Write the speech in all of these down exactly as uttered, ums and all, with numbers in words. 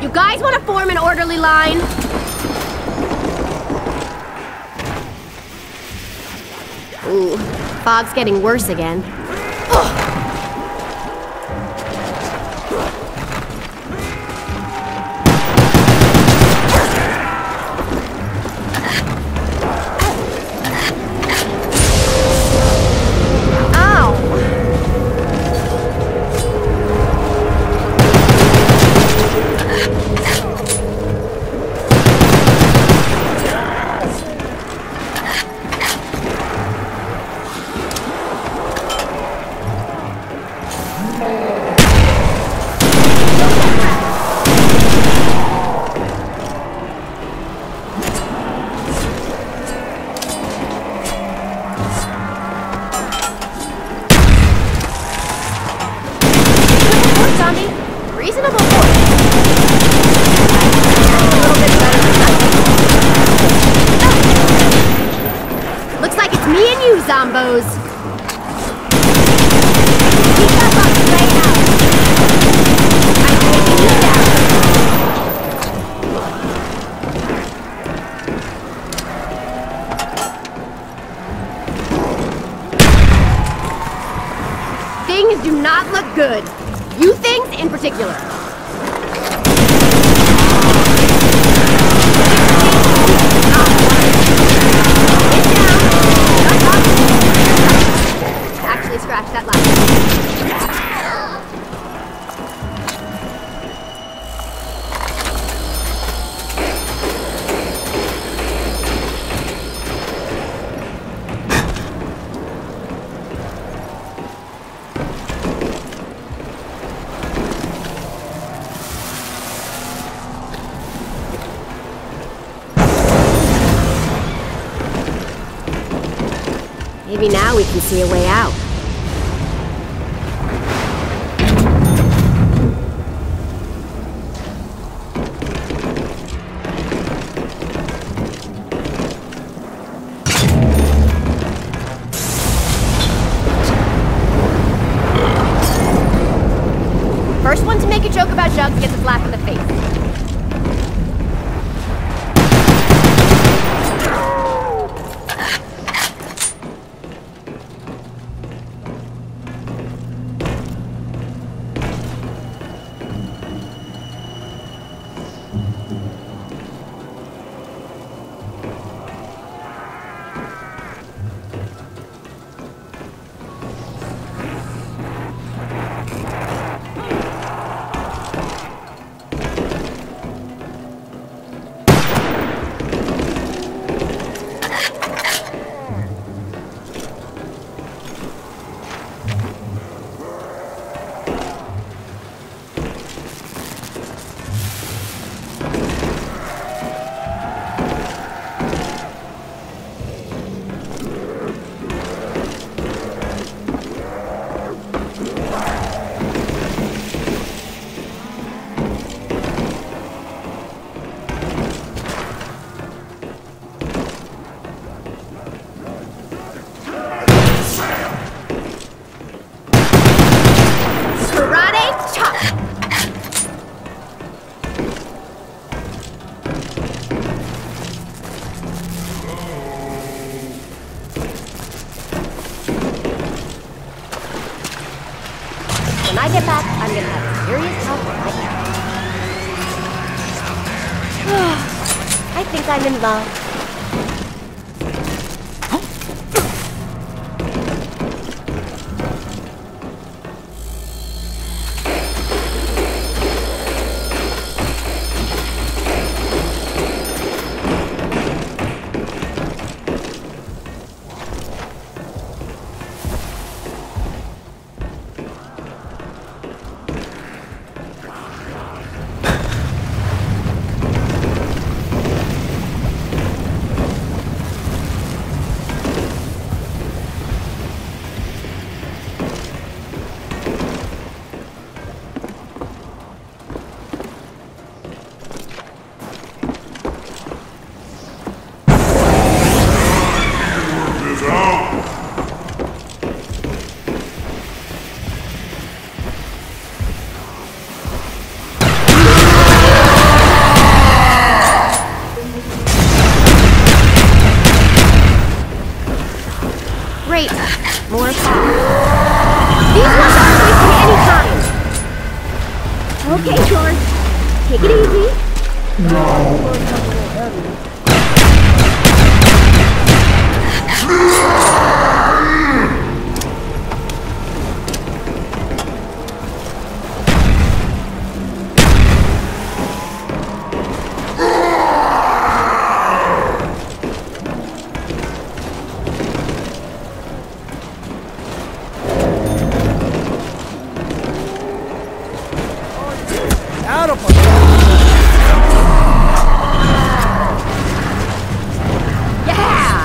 You guys want to form an orderly line? Ooh, fog's getting worse again. Ugh. Zombos. Keep that box right out. I'm taking you down. Things do not look good. You things in particular. Scratch that last Maybe now we can see a way out. First one to make a joke about Jugs gets a slap in the face. When I get back, I'm gonna have a serious talk right now. I think I'm in love. Take it easy. Out of Yeah!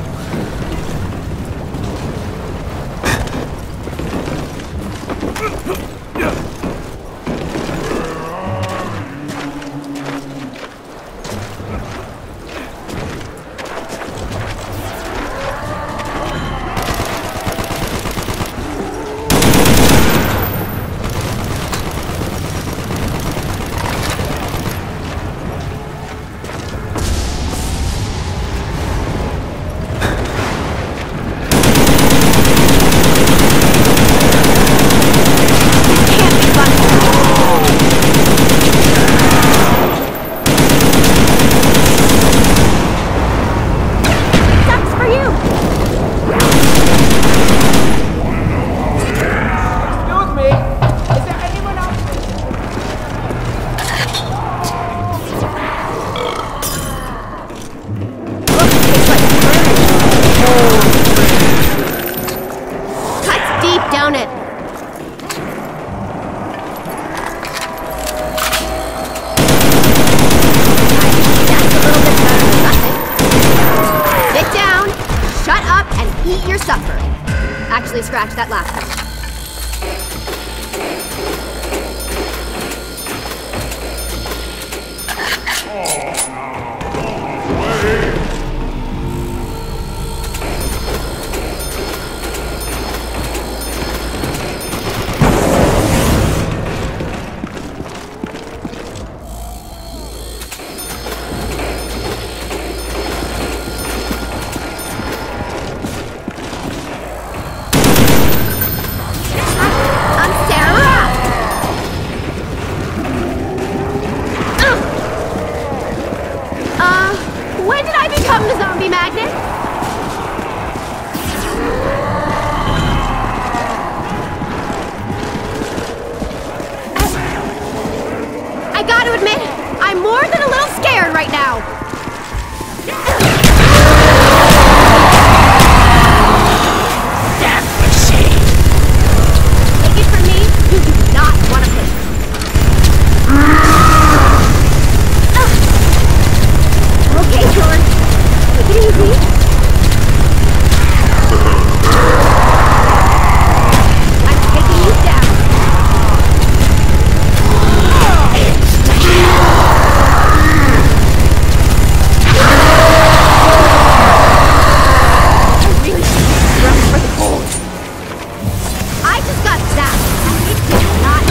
Down it. That's a little bit better than nothing. Sit down, shut up, and eat your supper. Actually, scratch that last one. Become the zombie magnet? I gotta admit, I'm more than a little scared right now. Death machine. Take it from me, you do not want to push it. Okay, George. Take it easy. I'm taking you down. I really should run for the cold. I just got zapped, and it did not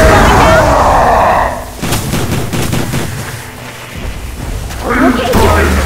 Okay, George.